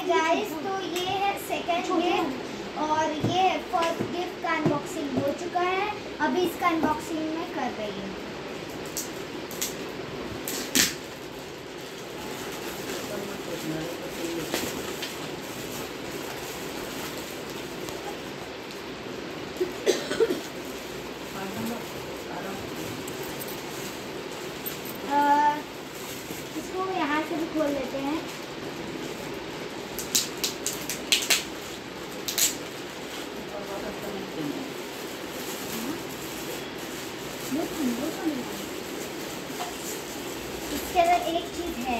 Guys, तो ये है सेकंड गिफ्ट और ये फर्स्ट गिफ्ट का अनबॉक्सिंग हो चुका है। अभी इसका अनबॉक्सिंग मैं कर रही हूँ। इसको यहाँ से भी खोल लेते हैं। इसके अंदर एक चीज है।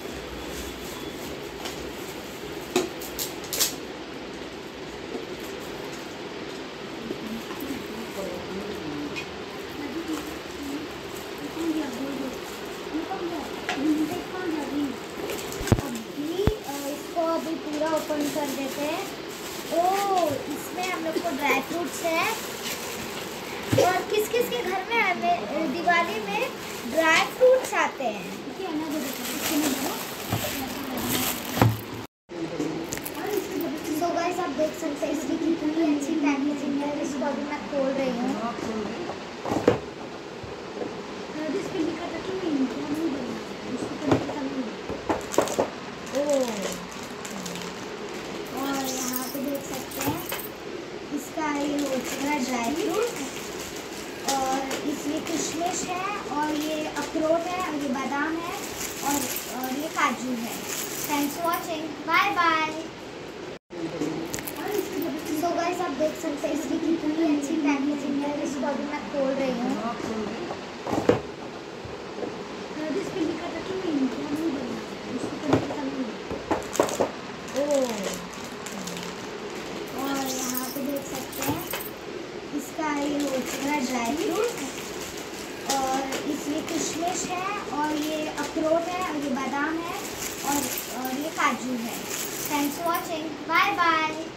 अभी पूरा ओपन कर देते हैं। ओ, इसमें हम लोग को ड्राई फ्रूट्स है। और किस किस के घर में हमें दिवाली में ड्राई फ्रूट्स आते हैं। तो गाइस, आप देख सकते हैं इसकी कितनी अच्छी पैकेजिंग है। इसको अभी मैं खोल रही हूँ। इसका ये हो चुका है ड्राई फ्रूट और इसमें किशमिश है और ये अखरोट है और ये बादाम है और ये काजू है। Thanks for watching, bye bye. तो गाइस, आप देख सकते हैं इसकी कितनी अच्छी पैकेजिंग है। इसको अभी मैं खोल रही हूँ। इसका ये हो चुका है ड्राई फ्रूट और इसमें किशमिश है और ये अखरोट है और ये बादाम है और ये काजू है। Thanks for watching, bye bye.